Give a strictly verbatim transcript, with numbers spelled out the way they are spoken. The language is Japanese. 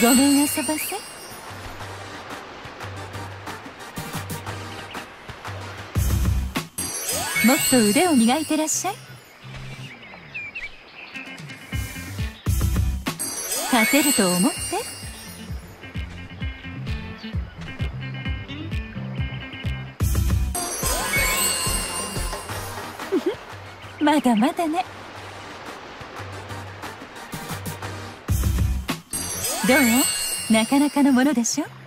ごめん遊ばせ。もっと腕を磨いてらっしゃい。勝てると思って。まだまだね。どう？なかなかのものでしょ。